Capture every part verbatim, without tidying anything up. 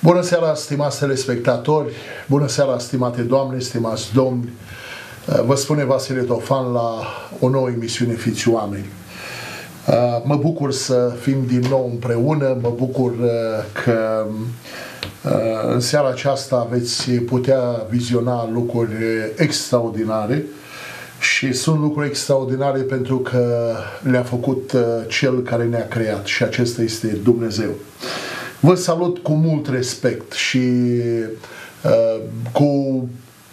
Bună seara, stimați telespectatori, bună seara, stimate doamne, stimați domni. Vă spune Vasile Tofan la o nouă emisiune Fiți Oameni. Mă bucur să fim din nou împreună, mă bucur că în seara aceasta veți putea viziona lucruri extraordinare și sunt lucruri extraordinare pentru că le-a făcut Cel care ne-a creat și acesta este Dumnezeu. Vă salut cu mult respect și uh, cu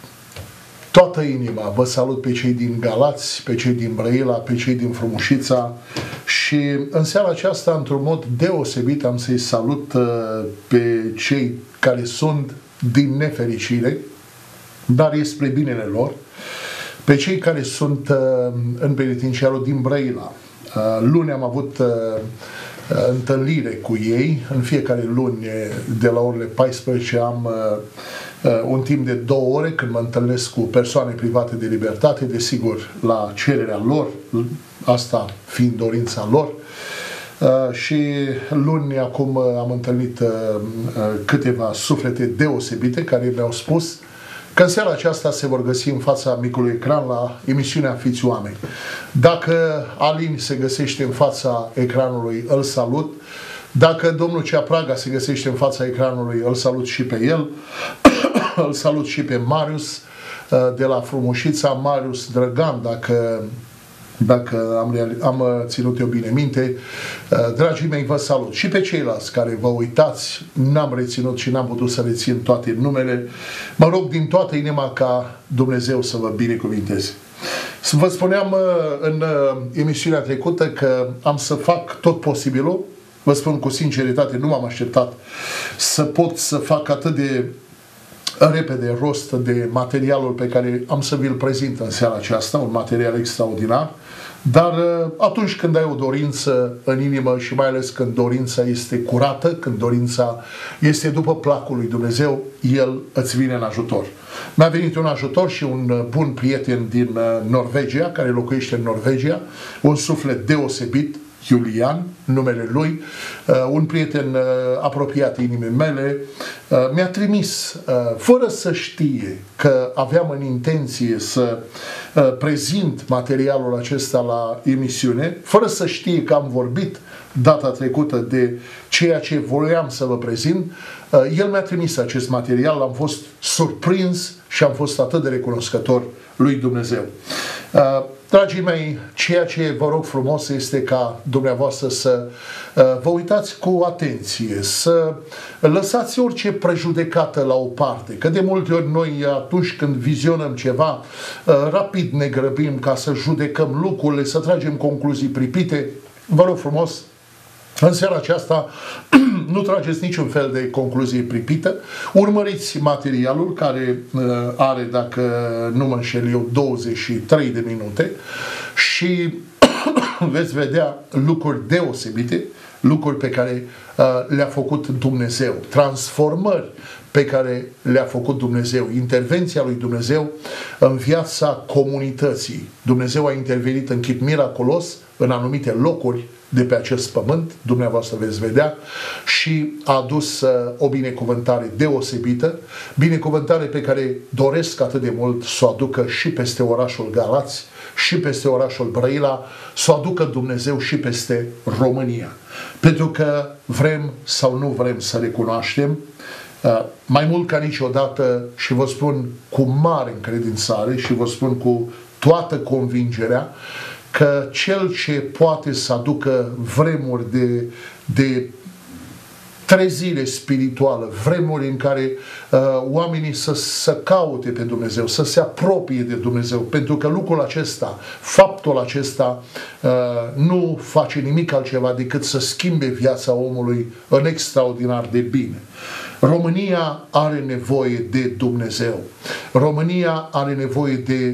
toată inima. Vă salut pe cei din Galați, pe cei din Brăila, pe cei din Frumușița și în seara aceasta, într-un mod deosebit, am să-i salut uh, pe cei care sunt din nefericire, dar e spre binele lor, pe cei care sunt uh, în penitenciarul din Brăila. Uh, luni am avut uh, întâlnire cu ei. În fiecare luni de la orele paisprezece am uh, un timp de două ore când mă întâlnesc cu persoane private de libertate, desigur la cererea lor, asta fiind dorința lor. Uh, și luni acum am întâlnit uh, câteva suflete deosebite care mi-au spus că în seara aceasta se vor găsi în fața micului ecran la emisiunea Fiți Oameni. Dacă Alin se găsește în fața ecranului, îl salut. Dacă domnul Ceapraga se găsește în fața ecranului, îl salut și pe el. Îl salut și pe Marius de la Frumușița, Marius Drăgan, dacă, dacă am, am ținut eu bine minte. Dragii mei, vă salut. Și pe ceilalți care vă uitați, n-am reținut și n-am putut să rețin toate numele. Mă rog din toată inima ca Dumnezeu să vă binecuvinteze. Vă spuneam în emisiunea trecută că am să fac tot posibilul. Vă spun cu sinceritate, nu m-am așteptat să pot să fac atât de repede rost de materialul pe care am să vi-l prezint în seara aceasta, un material extraordinar, dar atunci când ai o dorință în inimă și mai ales când dorința este curată, când dorința este după placul lui Dumnezeu, El îți vine în ajutor. Mi-a venit un ajutor și un bun prieten din Norvegia, care locuiește în Norvegia, un suflet deosebit, Iulian, numele lui, un prieten apropiat inimii mele, mi-a trimis, fără să știe că aveam în intenție să prezint materialul acesta la emisiune, fără să știe că am vorbit data trecută de ceea ce voiam să vă prezint, el mi-a trimis acest material, am fost surprins și am fost atât de recunoscător lui Dumnezeu. Dragii mei, ceea ce vă rog frumos este ca dumneavoastră să vă uitați cu atenție, să lăsați orice prejudecată la o parte, că de multe ori noi atunci când vizionăm ceva, rapid ne grăbim ca să judecăm lucrurile, să tragem concluzii pripite. Vă rog frumos, în seara aceasta nu trageți niciun fel de concluzie pripită, urmăriți materialul care uh, are, dacă nu mă înșel eu, douăzeci și trei de minute și veți vedea lucruri deosebite, lucruri pe care uh, le-a făcut Dumnezeu, transformări pe care le-a făcut Dumnezeu, intervenția lui Dumnezeu în viața comunității. Dumnezeu a intervenit în chip miraculos în anumite locuri de pe acest pământ, dumneavoastră veți vedea, și a adus uh, o binecuvântare deosebită, binecuvântare pe care doresc atât de mult să o aducă și peste orașul Galați, și peste orașul Brăila, să o aducă Dumnezeu și peste România. Pentru că vrem sau nu vrem să recunoaștem, uh, mai mult ca niciodată, și vă spun cu mare încredințare și vă spun cu toată convingerea, că cel ce poate să aducă vremuri de, de trezire spirituală, vremuri în care uh, oamenii să, să caute pe Dumnezeu, să se apropie de Dumnezeu, pentru că lucrul acesta, faptul acesta uh, nu face nimic altceva decât să schimbe viața omului în extraordinar de bine. România are nevoie de Dumnezeu. România are nevoie de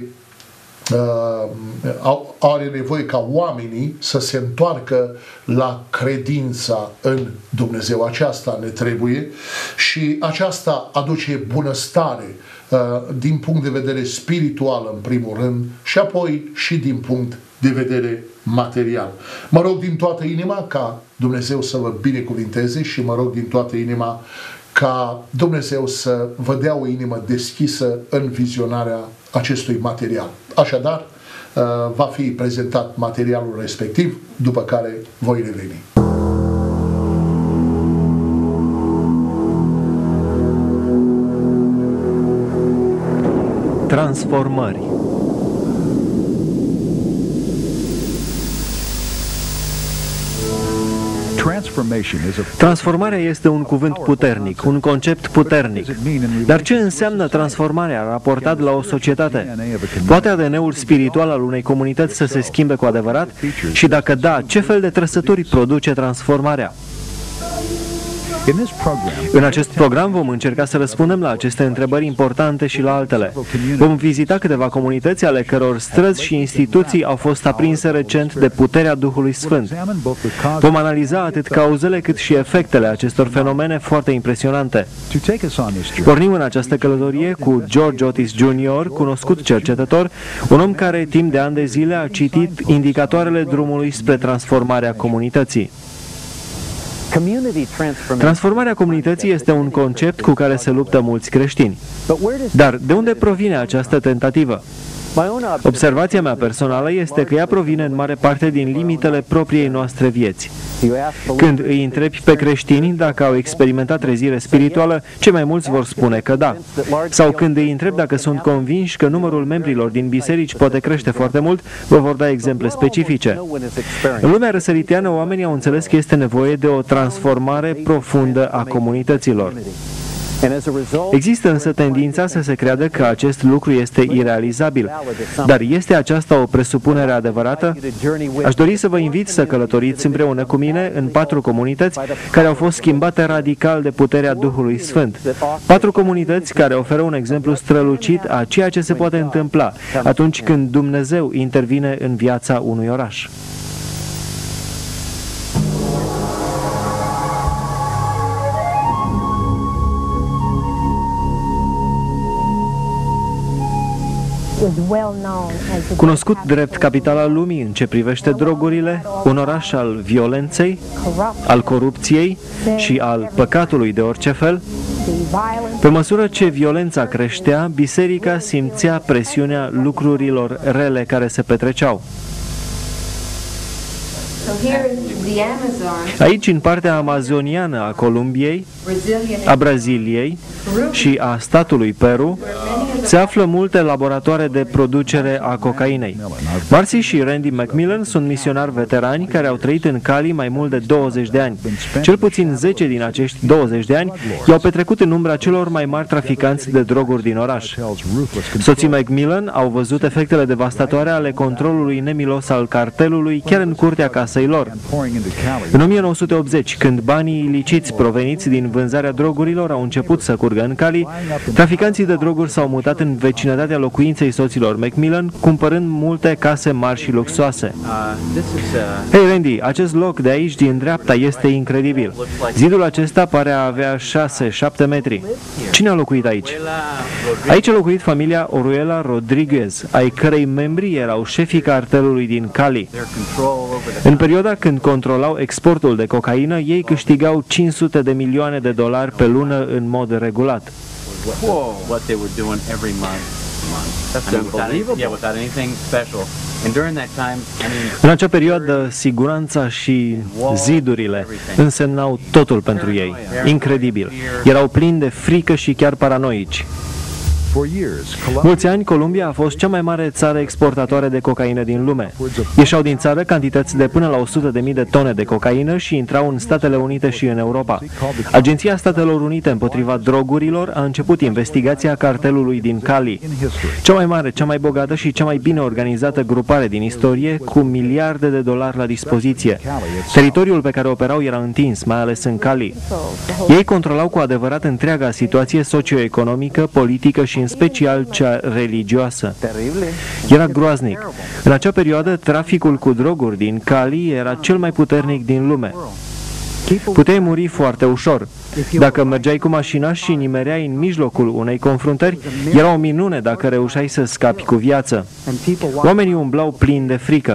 Uh, are nevoie ca oamenii să se întoarcă la credința în Dumnezeu. Aceasta ne trebuie și aceasta aduce bunăstare uh, din punct de vedere spiritual în primul rând și apoi și din punct de vedere material. Mă rog din toată inima ca Dumnezeu să vă binecuvinteze și mă rog din toată inima ca Dumnezeu să vă dea o inimă deschisă în vizionarea acestui material. Așadar, va fi prezentat materialul respectiv, după care voi reveni. Transformări. Transformarea este un cuvânt puternic, un concept puternic. Dar ce înseamnă transformarea raportat la o societate? Poate A D N-ul spiritual al unei comunități să se schimbe cu adevărat? Și dacă da, ce fel de trăsături produce transformarea? În acest program vom încerca să răspundem la aceste întrebări importante și la altele. Vom vizita câteva comunități ale căror străzi și instituții au fost aprinse recent de puterea Duhului Sfânt. Vom analiza atât cauzele cât și efectele acestor fenomene foarte impresionante. Pornim în această călătorie cu George Otis junior, cunoscut cercetător, un om care timp de ani de zile a citit indicatoarele drumului spre transformarea comunității. Transformarea comunității este un concept cu care se luptă mulți creștini. Dar de unde provine această tentativă? Observația mea personală este că ea provine în mare parte din limitele propriei noastre vieți. Când îi întrebi pe creștini dacă au experimentat trezire spirituală, cei mai mulți vor spune că da. Sau când îi întrebi dacă sunt convinși că numărul membrilor din biserici poate crește foarte mult, vă vor da exemple specifice. În lumea răsăriteană, oamenii au înțeles că este nevoie de o transformare profundă a comunităților. Există însă tendința să se creadă că acest lucru este irealizabil. Dar este aceasta o presupunere adevărată? Aș dori să vă invit să călătoriți împreună cu mine în patru comunități care au fost schimbate radical de puterea Duhului Sfânt. Patru comunități care oferă un exemplu strălucit a ceea ce se poate întâmpla atunci când Dumnezeu intervine în viața unui oraș. Cunoscut drept capitala lumii în ce privește drogurile, un oraș al violenței, al corupției și al păcatului de orice fel, pe măsură ce violența creștea, biserica simțea presiunea lucrurilor rele care se petreceau. Aici, în partea amazoniană a Columbiei, a Braziliei și a statului Peru, se află multe laboratoare de producere a cocainei. Marcy și Randy McMillan sunt misionari veterani care au trăit în Cali mai mult de douăzeci de ani. Cel puțin zece din acești douăzeci de ani i-au petrecut în umbra celor mai mari traficanți de droguri din oraș. Soții McMillan au văzut efectele devastatoare ale controlului nemilos al cartelului chiar în curtea casei lor. În o mie nouă sute optzeci, când banii iliciți proveniți din vânzarea drogurilor au început să curgă în Cali, traficanții de droguri s-au mutat în vecinătatea locuinței soților McMillan, cumpărând multe case mari și luxoase. Hei, Randy, acest loc de aici, din dreapta, este incredibil. Zidul acesta pare a avea șase șapte metri. Cine a locuit aici? Aici a locuit familia Oruela Rodriguez, ai cărei membri erau șefii cartelului din Cali. În perioada când controlau exportul de cocaină, ei câștigau cinci sute de milioane de dolari pe lună în mod regulat. What they were doing every month. That's unbelievable. Yeah, without anything special. And during that time, I mean, în acea perioadă, siguranța și zidurile însemnau totul pentru ei. Incredibil. Erau plini de frică și chiar paranoici. Mulți ani, Columbia a fost cea mai mare țară exportatoare de cocaină din lume. Ieșeau din țară cantități de până la o sută de mii de tone de cocaină și intrau în Statele Unite și în Europa. Agenția Statelor Unite împotriva drogurilor a început investigația cartelului din Cali, cea mai mare, cea mai bogată și cea mai bine organizată grupare din istorie, cu miliarde de dolari la dispoziție. Teritoriul pe care operau era întins, mai ales în Cali. Ei controlau cu adevărat întreaga situație socioeconomică, politică și în special cea religioasă. Era groaznic. În acea perioadă, traficul cu droguri din Cali era cel mai puternic din lume. Puteai muri foarte ușor. Dacă mergeai cu mașina și nimereai în mijlocul unei confruntări, era o minune dacă reușeai să scapi cu viață. Oamenii umblau plini de frică.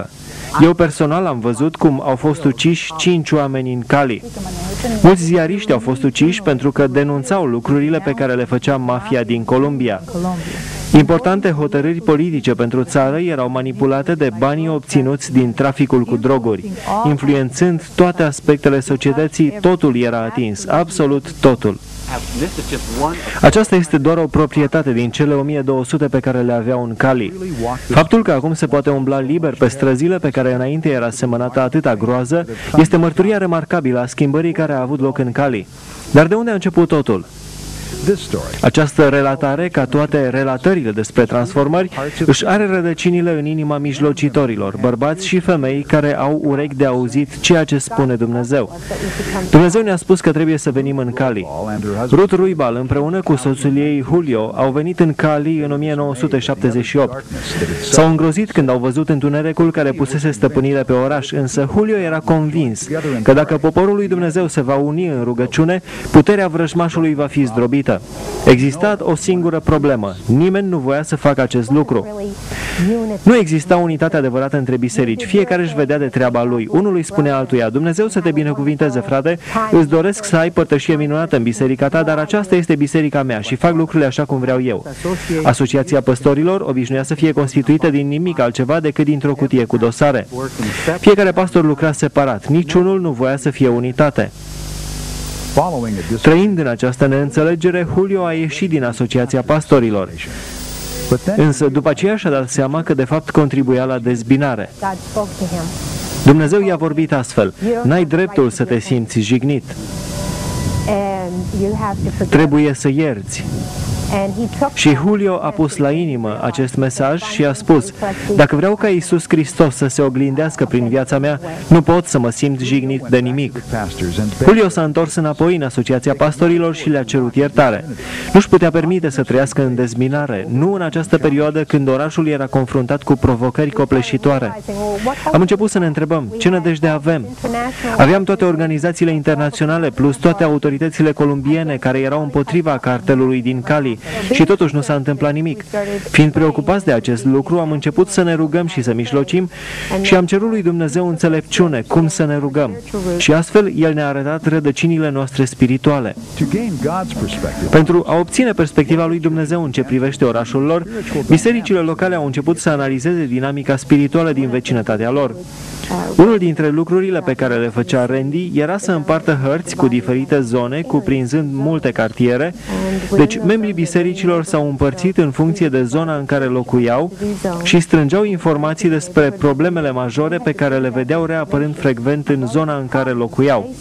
Eu personal am văzut cum au fost uciși cinci oameni în Cali. Mulți ziariști au fost uciși pentru că denunțau lucrurile pe care le făcea mafia din Columbia. Importante hotărâri politice pentru țară erau manipulate de banii obținuți din traficul cu droguri. Influențând toate aspectele societății, totul era atins, absolut totul. Aceasta este doar o proprietate din cele o mie două sute pe care le aveau în Cali. Faptul că acum se poate umbla liber pe străzile pe care înainte era semănată atâta groază este mărturia remarcabilă a schimbării care a avut loc în Cali. Dar de unde a început totul? Această relatare, ca toate relatările despre transformări, își are rădăcinile în inima mijlocitorilor, bărbați și femei care au urechi de auzit ceea ce spune Dumnezeu. Dumnezeu ne-a spus că trebuie să venim în Cali. Ruth Ruibal, împreună cu soțul ei Julio, au venit în Cali în o mie nouă sute șaptezeci și opt. S-au îngrozit când au văzut întunericul care pusese stăpânire pe oraș, însă Julio era convins că dacă poporul lui Dumnezeu se va uni în rugăciune, puterea vrăjmașului va fi zdrobită. Exista o singură problemă. Nimeni nu voia să facă acest lucru. Nu exista unitate adevărată între biserici. Fiecare își vedea de treaba lui. Unul îi spunea altuia: Dumnezeu să te binecuvinteze, frate, îți doresc să ai părtășie minunată în biserica ta, dar aceasta este biserica mea și fac lucrurile așa cum vreau eu. Asociația păstorilor obișnuia să fie constituită din nimic altceva decât dintr-o cutie cu dosare. Fiecare pastor lucra separat. Niciunul nu voia să fie unitate. Trăind în această neînțelegere, Julio a ieșit din Asociația Pastorilor. Însă după aceea și-a dat seama că de fapt contribuia la dezbinare. Dumnezeu i-a vorbit astfel: n-ai dreptul să te simți jignit. Trebuie să ierți. Și Julio a pus la inimă acest mesaj și a spus: dacă vreau ca Iisus Hristos să se oglindească prin viața mea, nu pot să mă simt jignit de nimic. Julio s-a întors înapoi în Asociația Pastorilor și le-a cerut iertare. Nu-și putea permite să trăiască în dezbinare, nu în această perioadă când orașul era confruntat cu provocări copleșitoare. Am început să ne întrebăm: ce nădejde avem? Aveam toate organizațiile internaționale plus toate autoritățile columbiene care erau împotriva cartelului din Cali, și totuși nu s-a întâmplat nimic. Fiind preocupați de acest lucru, am început să ne rugăm și să mijlocim și am cerut lui Dumnezeu înțelepciune cum să ne rugăm. Și astfel, El ne-a arătat rădăcinile noastre spirituale. Pentru a obține perspectiva lui Dumnezeu în ce privește orașul lor, bisericile locale au început să analizeze dinamica spirituală din vecinătatea lor. Unul dintre lucrurile pe care le făcea Randy era să împartă hărți cu diferite zone, cuprinzând multe cartiere. Deci, membrii bisericilor s-au împărțit în funcție de zona în care locuiau și strângeau informații despre problemele majore pe care le vedeau reapărând frecvent în zona în care locuiau.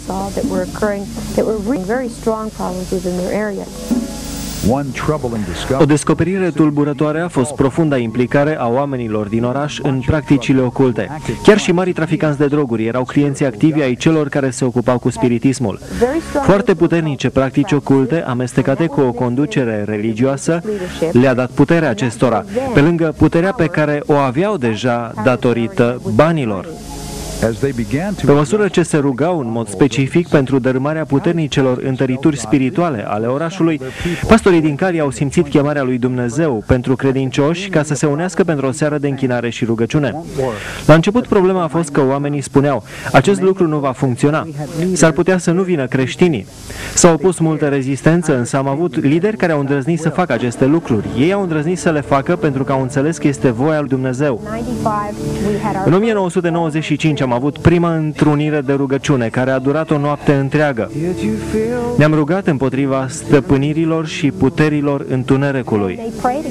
O descoperire tulburătoare a fost profunda implicare a oamenilor din oraș în practicile oculte. Chiar și marii traficanți de droguri erau clienții activi ai celor care se ocupau cu spiritismul. Foarte puternice practici oculte, amestecate cu o conducere religioasă, le-a dat puterea acestora, pe lângă puterea pe care o aveau deja datorită banilor. Pe măsură ce se rugau în mod specific pentru dărâmarea puternicelor întărituri spirituale ale orașului, pastorii din Cali au simțit chemarea lui Dumnezeu pentru credincioși ca să se unească pentru o seară de închinare și rugăciune. La început problema a fost că oamenii spuneau: acest lucru nu va funcționa, s-ar putea să nu vină creștinii. S-au opus multă rezistență, însă am avut lideri care au îndrăznit să facă aceste lucruri. Ei au îndrăznit să le facă pentru că au înțeles că este voia lui Dumnezeu. În o mie nouă sute nouăzeci și cinci am avut prima întrunire de rugăciune, care a durat o noapte întreagă. Ne-am rugat împotriva stăpânirilor și puterilor întunericului.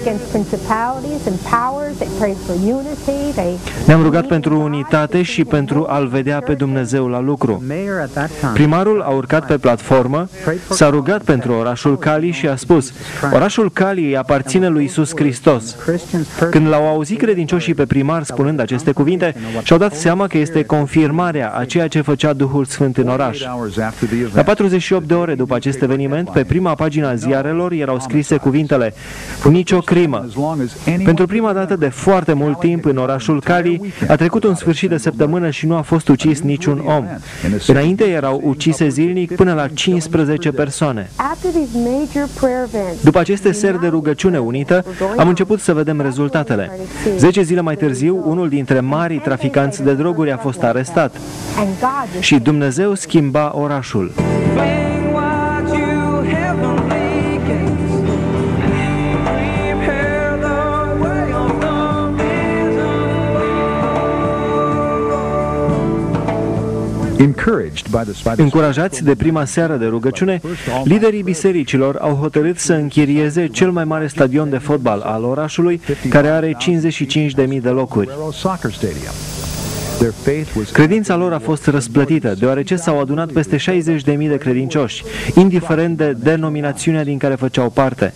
Ne-am rugat pentru unitate și pentru a-L vedea pe Dumnezeu la lucru. Primarul a urcat pe platformă, s-a rugat pentru orașul Cali și a spus: orașul Cali îi aparține lui Iisus Hristos. Când l-au auzit credincioșii pe primar spunând aceste cuvinte, și-au dat seama că este confirmarea a ceea ce făcea Duhul Sfânt în oraș. La patruzeci și opt de ore după acest eveniment, pe prima pagină a ziarelor erau scrise cuvintele: nicio crimă. Pentru prima dată de foarte mult timp în orașul Cali a trecut un sfârșit de săptămână și nu a fost ucis niciun om. Înainte erau ucise zilnic până la cincisprezece persoane. După aceste seri de rugăciune unită, am început să vedem rezultatele. Zece zile mai târziu, unul dintre marii traficanți de droguri a fost arestat și Dumnezeu schimba orașul. Încurajați de prima seară de rugăciune, liderii bisericilor au hotărât să închirieze cel mai mare stadion de fotbal al orașului, care are cincizeci și cinci de mii de locuri. Credința lor a fost răsplătită, deoarece s-au adunat peste șaizeci de mii de credincioși, indiferent de denominațiunea din care făceau parte.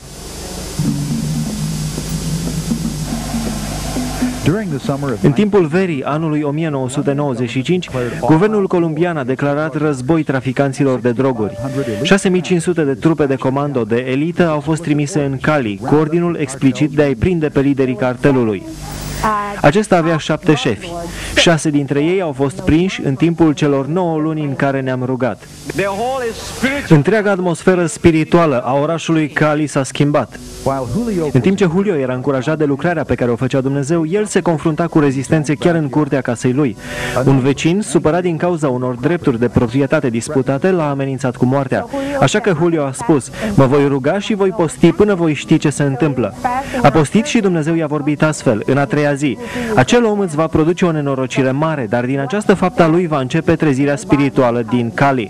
În timpul verii anului o mie nouă sute nouăzeci și cinci, guvernul colombian a declarat război traficanților de droguri. șase mii cinci sute de trupe de comando de elită au fost trimise în Cali, cu ordinul explicit de a-i prinde pe liderii cartelului. Acesta avea șapte șefi. Șase dintre ei au fost prinși în timpul celor nouă luni în care ne-am rugat. Întreaga atmosferă spirituală a orașului Cali s-a schimbat. În timp ce Julio era încurajat de lucrarea pe care o făcea Dumnezeu, el se confrunta cu rezistențe chiar în curtea casei lui. Un vecin, supărat din cauza unor drepturi de proprietate disputate, l-a amenințat cu moartea. Așa că Julio a spus: mă voi ruga și voi posti până voi ști ce se întâmplă. A postit și Dumnezeu i-a vorbit astfel: în a treia zi, acel om îți va produce o nenorocire mare, dar din această faptă a lui va începe trezirea spirituală din Cali.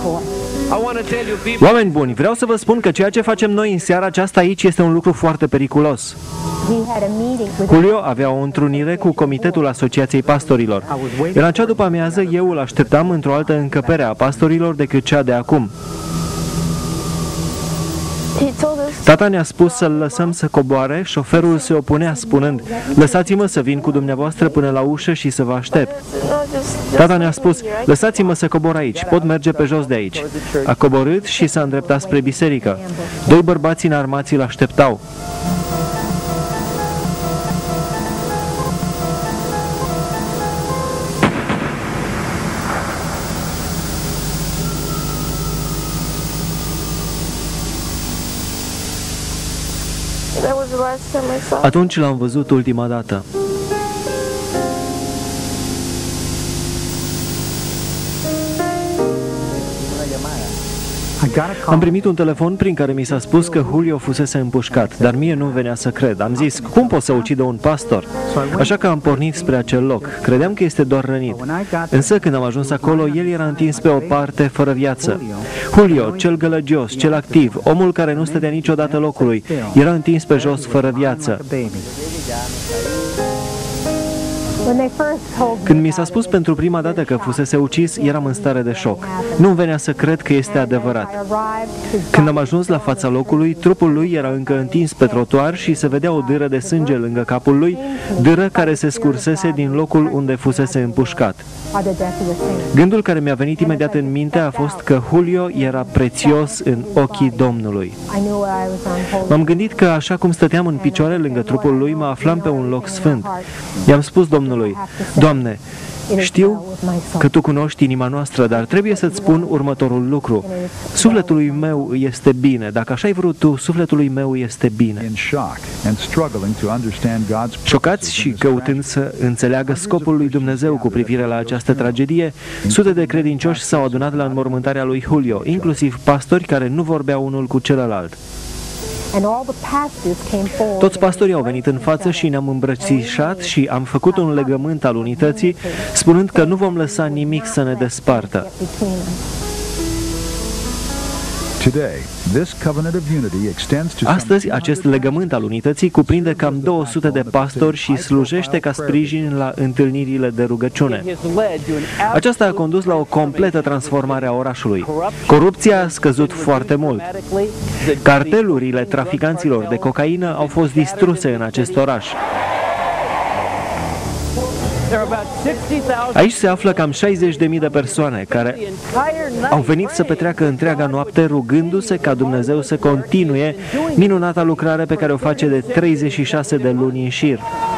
Oameni buni, vreau să vă spun că ceea ce facem noi în seara aceasta aici este un lucru foarte periculos. Julio avea o întrunire cu Comitetul Asociației Pastorilor. În acea după-amiază eu îl așteptam într-o altă încăpere a pastorilor decât cea de acum. Tata ne-a spus să-l lăsăm să coboare, șoferul se opunea spunând: lăsați-mă să vin cu dumneavoastră până la ușă și să vă aștept. Tata ne-a spus: lăsați-mă să cobor aici, pot merge pe jos de aici. A coborât și s-a îndreptat spre biserică. Doi bărbați înarmați îl așteptau. Atunci l-am văzut ultima dată. Am primit un telefon prin care mi s-a spus că Julio fusese împușcat, dar mie nu venea să cred. Am zis: cum pot să ucidă un pastor? Așa că am pornit spre acel loc. Credeam că este doar rănit. Însă când am ajuns acolo, el era întins pe o parte fără viață. Julio, cel gălăgios, cel activ, omul care nu stătea niciodată locului, era întins pe jos fără viață. Când mi s-a spus pentru prima dată că fusese ucis, eram în stare de șoc. Nu-mi venea să cred că este adevărat. Când am ajuns la fața locului, trupul lui era încă întins pe trotuar și se vedea o dâră de sânge lângă capul lui, dâră care se scursese din locul unde fusese împușcat. Gândul care mi-a venit imediat în minte a fost că Julio era prețios în ochii Domnului. M-am gândit că așa cum stăteam în picioare lângă trupul lui, mă aflam pe un loc sfânt. I-am spus Domnului: Doamne, știu că Tu cunoști inima noastră, dar trebuie să-ți spun următorul lucru. Sufletului meu este bine. Dacă așa ai vrut Tu, sufletului meu este bine. Șocați și căutând să înțeleagă scopul lui Dumnezeu cu privire la această tragedie, sute de credincioși s-au adunat la înmormântarea lui Julio, inclusiv pastori care nu vorbeau unul cu celălalt. Toți pastorii au venit în față și ne-am îmbrățișat și am făcut un legământ al unității, spunând că nu vom lăsa nimic să ne despartă. Astăzi, acest legământ al unității cuprinde cam două sute de pastori și slujește ca sprijin la întâlnirile de rugăciune. Aceasta a condus la o completă transformare a orașului. Corupția a scăzut foarte mult. Cartelurile traficanților de cocaină au fost distruse în acest oraș. Aici se află cam șaizeci de mii de persoane care au venit să petreacă întreaga noapte rugându-se ca Dumnezeu să continue minunata lucrare pe care o face de treizeci și șase de luni în șir.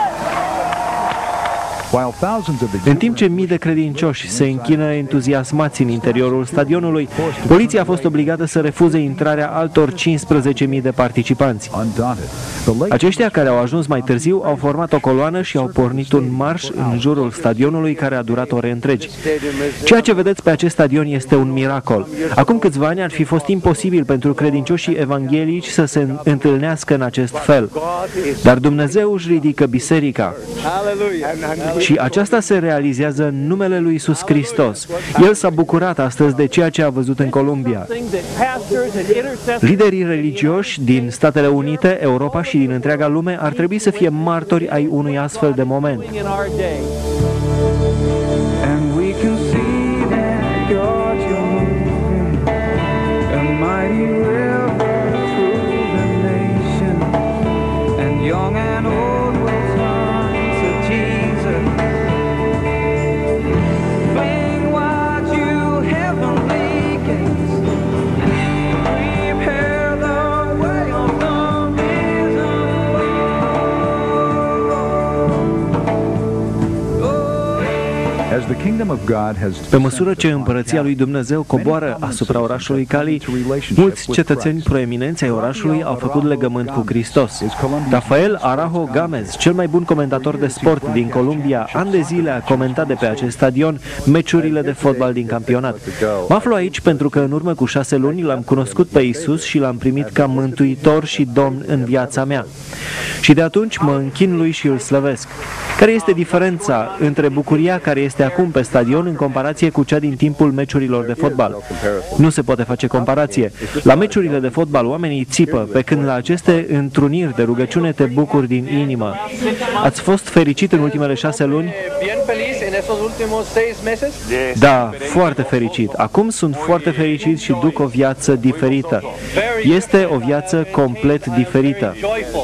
În timp ce mii de credincioși se închină entuziasmați în interiorul stadionului, poliția a fost obligată să refuze intrarea altor cincisprezece mii de participanți. Aceștia care au ajuns mai târziu au format o coloană și au pornit un marș în jurul stadionului care a durat ore întregi. Ceea ce vedeți pe acest stadion este un miracol. Acum câțiva ani ar fi fost imposibil pentru credincioșii evanghelici să se întâlnească în acest fel. Dar Dumnezeu își ridică biserica. Și aceasta se realizează în numele lui Iisus Hristos. El s-a bucurat astăzi de ceea ce a văzut în Columbia. Liderii religioși din Statele Unite, Europa și din întreaga lume ar trebui să fie martori ai unui astfel de moment. Pe măsură ce împărăția lui Dumnezeu coboară asupra orașului Cali, mulți cetățeni proeminenți ai orașului au făcut legământ cu Hristos. Rafael Arajo Gamez, cel mai bun comentator de sport din Columbia, ani de zile a comentat de pe acest stadion meciurile de fotbal din campionat. Mă aflu aici pentru că în urmă cu șase luni l-am cunoscut pe Iisus și l-am primit ca mântuitor și domn în viața mea. Și de atunci mă închin lui și îl slăvesc. Care este diferența între bucuria care este acum pe stadion în comparație cu cea din timpul meciurilor de fotbal? Nu se poate face comparație. La meciurile de fotbal oamenii țipă, pe când la aceste întruniri de rugăciune te bucuri din inimă. Ați fost fericit în ultimele șase luni? Da, foarte fericit. Acum sunt foarte fericit și duc o viață diferită. Este o viață complet diferită.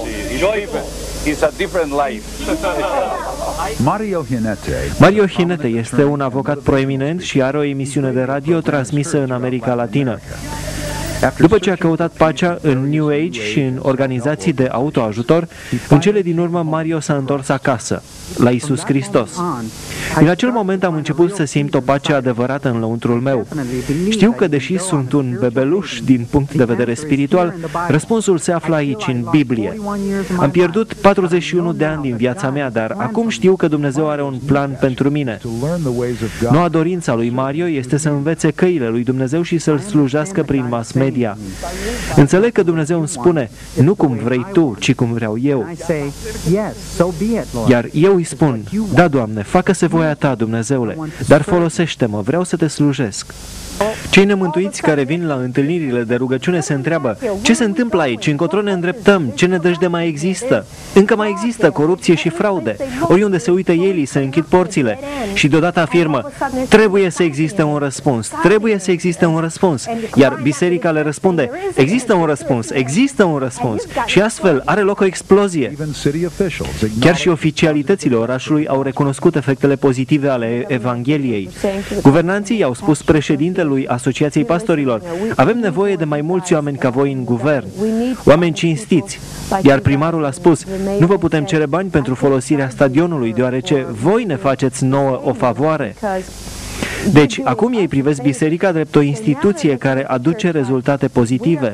Mario Hinete este un avocat proeminent și are o emisiune de radio transmisă în America Latină. După ce a căutat pacea în New Age și în organizații de autoajutor, în cele din urmă Mario s-a întors acasă, la Iisus Hristos. Din acel moment am început să simt o pace adevărată în lăuntrul meu. Știu că, deși sunt un bebeluș din punct de vedere spiritual, răspunsul se află aici, în Biblie. Am pierdut patruzeci și unu de ani din viața mea, dar acum știu că Dumnezeu are un plan pentru mine. Noua dorință a lui Mario este să învețe căile lui Dumnezeu și să-L slujească prin mass media. Înțeleg că Dumnezeu îmi spune, nu cum vrei tu, ci cum vreau eu. Iar eu îi spun, da, Doamne, facă-se voia ta, Dumnezeule, dar folosește-mă, vreau să te slujesc. Cei nemântuiți care vin la întâlnirile de rugăciune se întreabă, ce se întâmplă aici, încotro ne îndreptăm, ce nădejde mai există? Încă mai există corupție și fraude. Oriunde se uită ei, se închid porțile și deodată afirmă, trebuie să existe un răspuns, trebuie să existe un răspuns. Iar biserica le răspunde, există un răspuns, există un răspuns. Și astfel are loc o explozie. Chiar și oficialitățile orașului au recunoscut efectele pozitive ale Evangheliei. Guvernanții i-au spus președintelui Asociației Pastorilor, avem nevoie de mai mulți oameni ca voi în guvern, oameni cinstiți. Iar primarul a spus, nu vă putem cere bani pentru folosirea stadionului, deoarece voi ne faceți nouă o favoare. Deci, acum ei privesc biserica drept o instituție care aduce rezultate pozitive.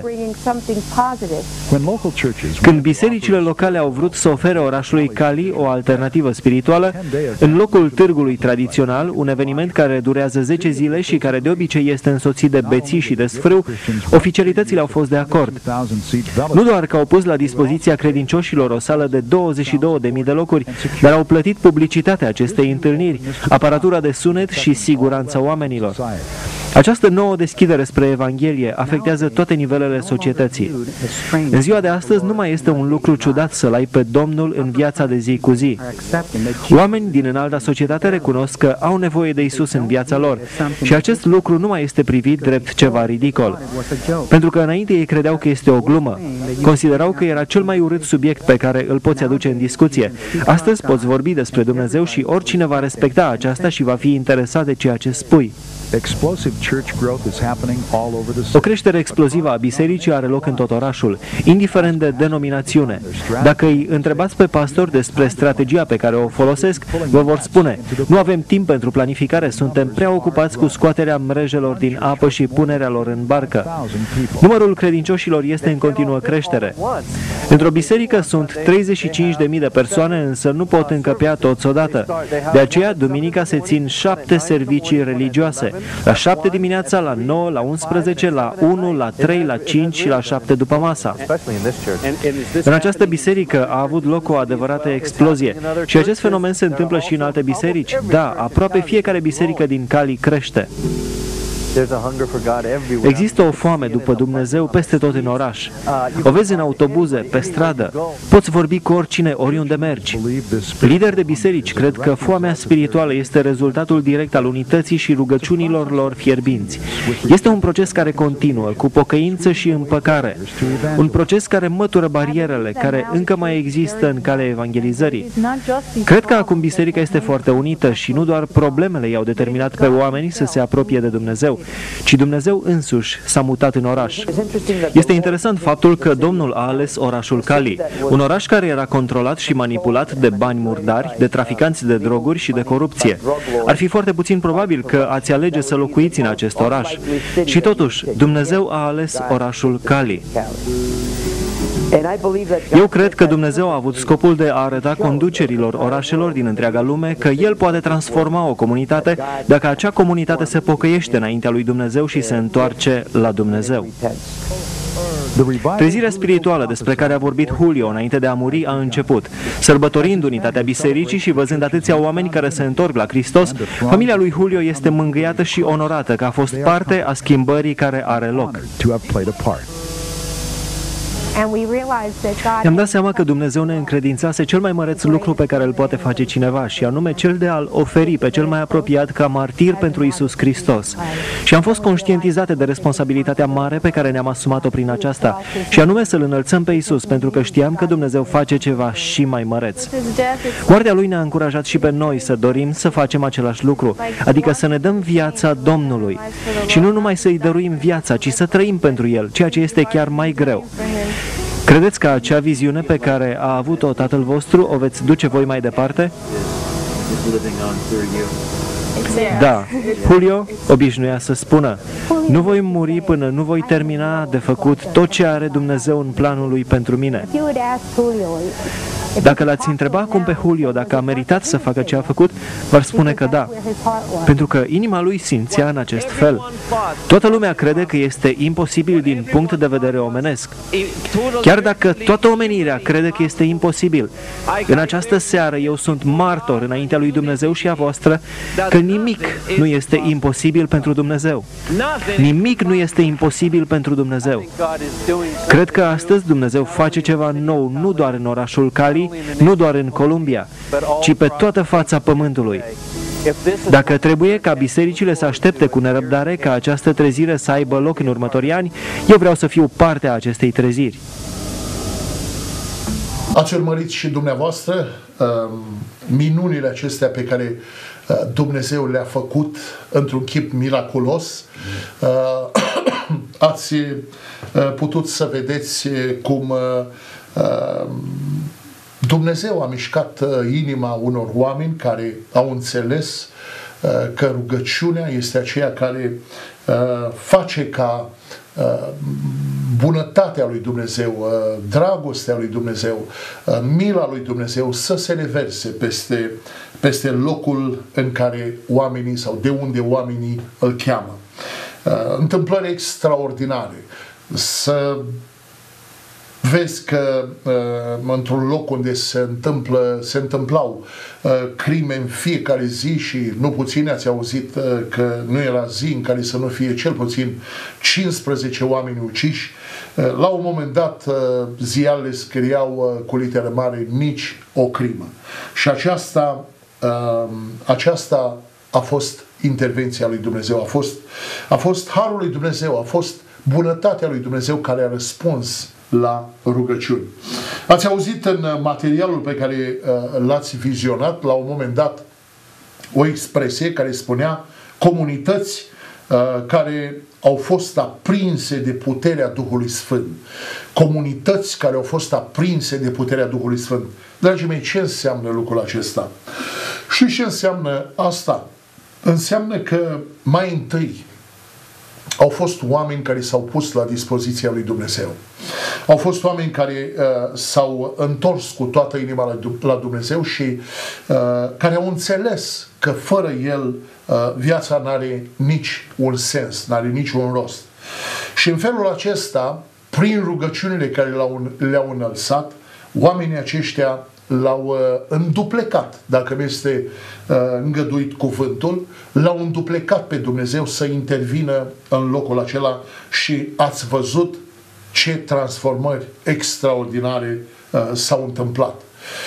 Când bisericile locale au vrut să ofere orașului Cali o alternativă spirituală, în locul târgului tradițional, un eveniment care durează zece zile și care de obicei este însoțit de beții și de sfrâu, oficialitățile au fost de acord. Nu doar că au pus la dispoziția credincioșilor o sală de douăzeci și două de mii de locuri, dar au plătit publicitatea acestei întâlniri, aparatura de sunet și siguranța oamenilor. Această nouă deschidere spre Evanghelie afectează toate nivelele societății. În ziua de astăzi nu mai este un lucru ciudat să-L ai pe Domnul în viața de zi cu zi. Oameni din înalta societate recunosc că au nevoie de Isus în viața lor și acest lucru nu mai este privit drept ceva ridicol. Pentru că înainte ei credeau că este o glumă. Considerau că era cel mai urât subiect pe care îl poți aduce în discuție. Astăzi poți vorbi despre Dumnezeu și oricine va respecta aceasta și va fi interesat de ceea ce spui. O creștere explozivă a bisericii are loc în tot orașul, indiferent de denominațiune. Dacă îi întrebați pe pastori despre strategia pe care o folosesc, vă vor spune: nu avem timp pentru planificare, suntem prea ocupați cu scoaterea mrejelor din apă și punerea lor în barcă. Numărul credincioșilor este în continuă creștere. Într-o biserică sunt treizeci și cinci de mii de persoane, însă nu pot încăpea toți odată. De aceea, duminica se țin șapte servicii religioase. La șapte dimineața, la nouă, la unsprezece, la unu, la trei, la cinci și la șapte după masa. În această biserică a avut loc o adevărată explozie și acest fenomen se întâmplă și în alte biserici. Da, aproape fiecare biserică din Cali crește. Există o foame după Dumnezeu peste tot în oraș. O vezi în autobuze, pe stradă. Poți vorbi cu oricine, oriunde mergi. Lideri de biserici cred că foamea spirituală este rezultatul direct al unității și rugăciunilor lor fierbinți. Este un proces care continuă, cu pocăință și împăcare. Un proces care mătură barierele care încă mai există în calea evangelizării. Cred că acum biserica este foarte unită și nu doar problemele i-au determinat pe oameni să se apropie de Dumnezeu, ci Dumnezeu însuși s-a mutat în oraș. Este interesant faptul că Domnul a ales orașul Cali, un oraș care era controlat și manipulat de bani murdari, de traficanți de droguri și de corupție. Ar fi foarte puțin probabil că ați alege să locuiți în acest oraș. Și totuși, Dumnezeu a ales orașul Cali. Eu cred că Dumnezeu a avut scopul de a arăta conducerilor orașelor din întreaga lume că El poate transforma o comunitate dacă acea comunitate se pocăiește înaintea lui Dumnezeu și se întoarce la Dumnezeu. Trezirea spirituală despre care a vorbit Julio înainte de a muri a început. Sărbătorind unitatea bisericii și văzând atâția oameni care se întorc la Hristos, familia lui Julio este mângâiată și onorată că a fost parte a schimbării care are loc. Ne-am dat seama că Dumnezeu ne încredințase cel mai măreț lucru pe care îl poate face cineva, și anume cel de a-L oferi pe cel mai apropiat ca martir pentru Iisus Hristos. Și am fost conștientizate de responsabilitatea mare pe care ne-am asumat-o prin aceasta, și anume să-L înălțăm pe Iisus, pentru că știam că Dumnezeu face ceva și mai măreț. Moartea Lui ne-a încurajat și pe noi să dorim să facem același lucru, adică să ne dăm viața Domnului. Și nu numai să-i dăruim viața, ci să trăim pentru El, ceea ce este chiar mai greu. Credeți că acea viziune pe care a avut-o Tatăl vostru o veți duce voi mai departe? Da, Julio obișnuia să spună: nu voi muri până nu voi termina de făcut tot ce are Dumnezeu în planul Lui pentru mine. Dacă l-ați întreba acum pe Julio dacă a meritat să facă ce a făcut, v-ar spune că da, pentru că inima lui simțea în acest fel. Toată lumea crede că este imposibil din punct de vedere omenesc. Chiar dacă toată omenirea crede că este imposibil, în această seară eu sunt martor înaintea lui Dumnezeu și a voastră că nimic nu este imposibil pentru Dumnezeu. Nimic nu este imposibil pentru Dumnezeu. Cred că astăzi Dumnezeu face ceva nou, nu doar în orașul Cali, nu doar în Columbia, ci pe toată fața pământului. Dacă trebuie ca bisericile să aștepte cu nerăbdare ca această trezire să aibă loc în următorii ani, eu vreau să fiu parte a acestei treziri. Ați urmărit și dumneavoastră minunile acestea pe care Dumnezeu le-a făcut într-un chip miraculos. Ați putut să vedeți cum Dumnezeu a mișcat inima unor oameni care au înțeles că rugăciunea este aceea care face ca bunătatea lui Dumnezeu, dragostea lui Dumnezeu, mila lui Dumnezeu să se reverse peste, peste locul în care oamenii sau de unde oamenii îl cheamă. Întâmplări extraordinare. Să vezi că uh, într-un loc unde se, întâmplă, se întâmplau uh, crime în fiecare zi și nu puțin ați auzit uh, că nu era zi în care să nu fie cel puțin cincisprezece oameni uciși, uh, la un moment dat uh, ziarele scriau uh, cu literă mare nici o crimă. Și aceasta, uh, aceasta a fost intervenția lui Dumnezeu, a fost, a fost harul lui Dumnezeu, a fost bunătatea lui Dumnezeu care a răspuns la rugăciuni. Ați auzit în materialul pe care uh, l-ați vizionat la un moment dat o expresie care spunea comunități uh, care au fost aprinse de puterea Duhului Sfânt. Comunități care au fost aprinse de puterea Duhului Sfânt. Dragii mei, ce înseamnă lucrul acesta? Și ce înseamnă asta? Înseamnă că mai întâi au fost oameni care s-au pus la dispoziția lui Dumnezeu. Au fost oameni care uh, s-au întors cu toată inima la, la Dumnezeu și uh, care au înțeles că fără El uh, viața n-are nici un sens, n-are nici un rost. Și în felul acesta, prin rugăciunile care le-au, le-au înălțat, oamenii aceștia l-au uh, înduplecat, dacă mi este uh, îngăduit cuvântul, l-au înduplecat pe Dumnezeu să intervină în locul acela și ați văzut ce transformări extraordinare uh, s-au întâmplat.